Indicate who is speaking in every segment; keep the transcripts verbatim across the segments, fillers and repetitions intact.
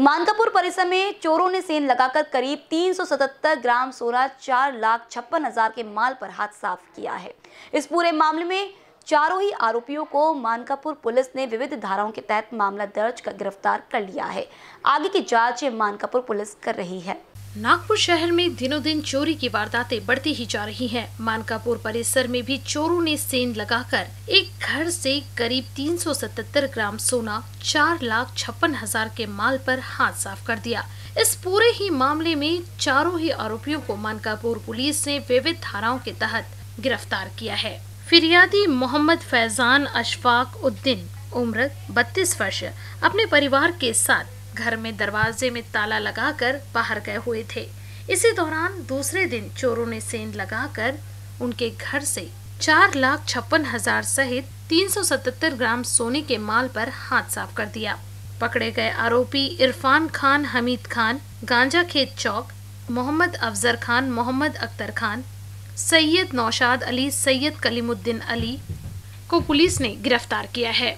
Speaker 1: मानकापुर परिसर में चोरों ने सेंध लगाकर करीब तीन सौ सतहत्तर ग्राम सोना, चार लाख छप्पन हजार के माल पर हाथ साफ किया है। इस पूरे मामले में चारों ही आरोपियों को मानकापुर पुलिस ने विविध धाराओं के तहत मामला दर्ज कर गिरफ्तार कर लिया है। आगे की जांच मानकापुर पुलिस कर रही है।
Speaker 2: नागपुर शहर में दिनों दिन चोरी की वारदातें बढ़ती ही जा रही हैं। मानकापुर परिसर में भी चोरों ने सेंध लगाकर एक घर से करीब तीन सौ सतहत्तर ग्राम सोना, चार लाख छप्पन हजार के माल पर हाथ साफ कर दिया। इस पूरे ही मामले में चारों ही आरोपियों को मानकापुर पुलिस ने विविध धाराओं के तहत गिरफ्तार किया है। फिरियादी मोहम्मद फैजान अशफाक उद्दीन उम्र बत्तीस वर्ष अपने परिवार के साथ घर में दरवाजे में ताला लगाकर बाहर गए हुए थे। इसी दौरान दूसरे दिन चोरों ने सेंध लगाकर उनके घर से चार लाख छप्पन हजार सहित तीन सौ सतहत्तर ग्राम सोने के माल पर हाथ साफ कर दिया। पकड़े गए आरोपी इरफान खान, हमीद खान, गांजा खेत चौक, मोहम्मद अफजर खान, मोहम्मद अख्तर खान, सैयद नौशाद अली, सैयद कलीमुद्दीन अली को पुलिस ने गिरफ्तार किया है।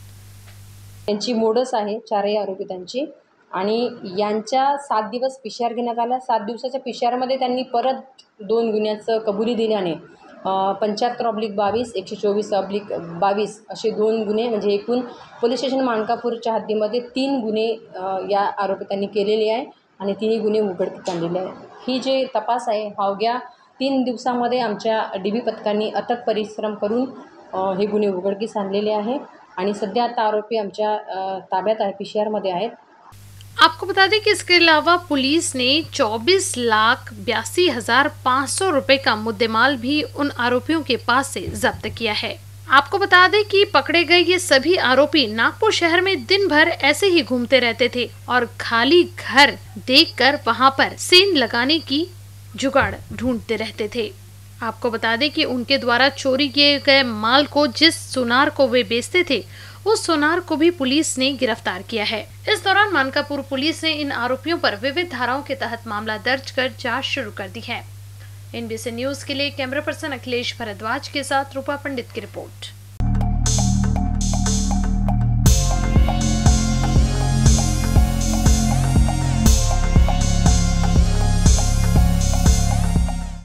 Speaker 3: यांची मोडस आहे चारही आरोपितांची आणि यांच्या सात दिवस पीसीआर घेण्यात आला। सात दिवसाच्या पीसीआरमध्ये त्यांनी परत दोन गुन्ह्याचं कबुली दिल्याने पंच्याहत्तर ऑब्लिक बावीस एकशे चोवीस ऑब्लिक बावीस असे दोन गुन्हे म्हणजे एकूण पोलीस स्टेशन मानकापूरच्या हद्दीमध्ये तीन गुन्हे या आरोपितांनी केलेले आहे आणि तिन्ही गुन्हे उघडकीस आणलेले आहे। ही जे तपास आहे अवघ्या तीन दिवसांमध्ये आमच्या डीबी पथकांनी अथक परिश्रम करून हे गुन्हे उघडकीस आणलेले आहे आणि सध्या आता आरोपी आमच्या ताब्यात आहे, पीसीआर मध्ये आहेत।
Speaker 2: आपको बता दें कि इसके अलावा पुलिस ने चौबीस लाख बयासी हजार पाँच सौ रुपए का मुद्देमाल भी उन आरोपियों के पास से जब्त किया है। आपको बता दें कि पकड़े गए ये सभी आरोपी नागपुर शहर में दिन भर ऐसे ही घूमते रहते थे और खाली घर देखकर वहां पर सेंध लगाने की जुगाड़ ढूंढते रहते थे। आपको बता दें कि उनके द्वारा चोरी किए गए माल को जिस सुनार को वे बेचते थे उस सुनार को भी पुलिस ने गिरफ्तार किया है। इस दौरान मानकापुर पुलिस ने इन आरोपियों पर विविध धाराओं के तहत मामला दर्ज कर जांच शुरू कर दी है। एनबीसी न्यूज के लिए कैमरा पर्सन अखिलेश भारद्वाज के साथ रूपा पंडित की रिपोर्ट।